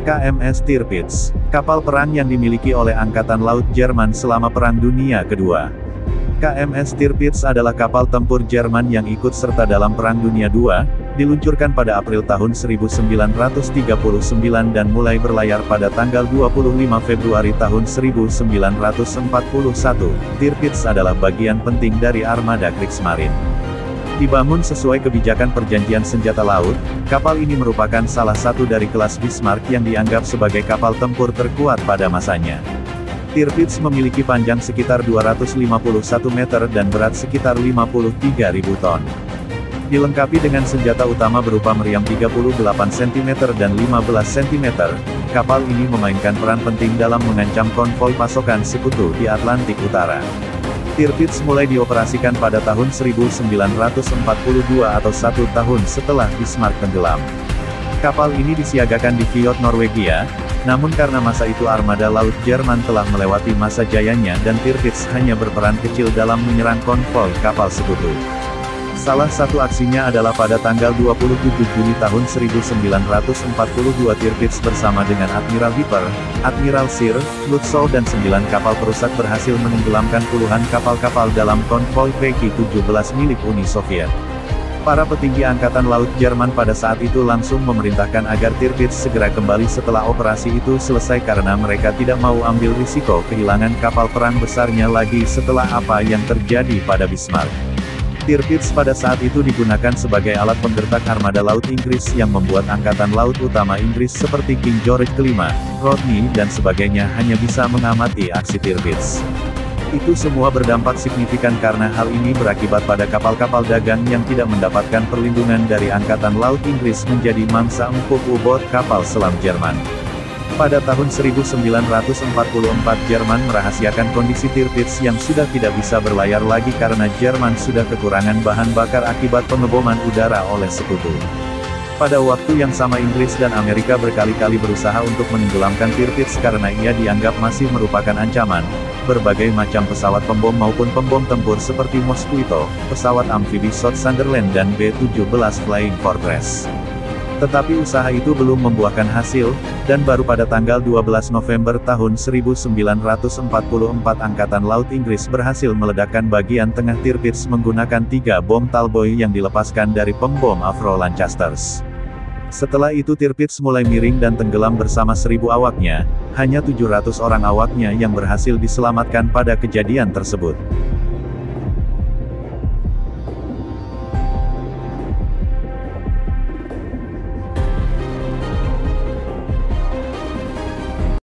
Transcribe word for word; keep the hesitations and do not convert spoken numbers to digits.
K M S Tirpitz, kapal perang yang dimiliki oleh Angkatan Laut Jerman selama Perang Dunia Kedua. K M S Tirpitz adalah kapal tempur Jerman yang ikut serta dalam Perang Dunia kedua, diluncurkan pada April tahun seribu sembilan ratus tiga puluh sembilan dan mulai berlayar pada tanggal dua puluh lima Februari tahun seribu sembilan ratus empat puluh satu. Tirpitz adalah bagian penting dari armada Kriegsmarine. Dibangun sesuai kebijakan Perjanjian Senjata Laut, kapal ini merupakan salah satu dari kelas Bismarck yang dianggap sebagai kapal tempur terkuat pada masanya. Tirpitz memiliki panjang sekitar dua ratus lima puluh satu meter dan berat sekitar lima puluh tiga ribu ton. Dilengkapi dengan senjata utama berupa meriam tiga puluh delapan sentimeter dan lima belas sentimeter, kapal ini memainkan peran penting dalam mengancam konvoi pasokan sekutu di Atlantik Utara. Tirpitz mulai dioperasikan pada tahun seribu sembilan ratus empat puluh dua atau satu tahun setelah Bismarck tenggelam. Kapal ini disiagakan di Fjord Norwegia, namun karena masa itu armada laut Jerman telah melewati masa jayanya dan Tirpitz hanya berperan kecil dalam menyerang konvoi kapal sekutu. Salah satu aksinya adalah pada tanggal dua puluh tujuh Juli tahun seribu sembilan ratus empat puluh dua Tirpitz bersama dengan Admiral Hipper, Admiral Sir, Lutzow dan sembilan kapal perusak berhasil menenggelamkan puluhan kapal-kapal dalam konvoi P K tujuh belas milik Uni Soviet. Para petinggi Angkatan Laut Jerman pada saat itu langsung memerintahkan agar Tirpitz segera kembali setelah operasi itu selesai karena mereka tidak mau ambil risiko kehilangan kapal perang besarnya lagi setelah apa yang terjadi pada Bismarck. Tirpitz pada saat itu digunakan sebagai alat penggertak armada laut Inggris yang membuat Angkatan Laut Utama Inggris seperti King George kelima, Rodney dan sebagainya hanya bisa mengamati aksi Tirpitz. Itu semua berdampak signifikan karena hal ini berakibat pada kapal-kapal dagang yang tidak mendapatkan perlindungan dari Angkatan Laut Inggris menjadi mangsa empuk U-boat kapal selam Jerman. Pada tahun seribu sembilan ratus empat puluh empat Jerman merahasiakan kondisi Tirpitz yang sudah tidak bisa berlayar lagi karena Jerman sudah kekurangan bahan bakar akibat pengeboman udara oleh sekutu. Pada waktu yang sama Inggris dan Amerika berkali-kali berusaha untuk menenggelamkan Tirpitz karena ia dianggap masih merupakan ancaman. Berbagai macam pesawat pembom maupun pembom tempur seperti Mosquito, pesawat amfibi South Sunderland dan B tujuh belas Flying Fortress. Tetapi usaha itu belum membuahkan hasil, dan baru pada tanggal dua belas November tahun seribu sembilan ratus empat puluh empat Angkatan Laut Inggris berhasil meledakkan bagian tengah Tirpitz menggunakan tiga bom Talboy yang dilepaskan dari pembom Avro Lancasters. Setelah itu Tirpitz mulai miring dan tenggelam bersama seribu awaknya, hanya tujuh ratus orang awaknya yang berhasil diselamatkan pada kejadian tersebut.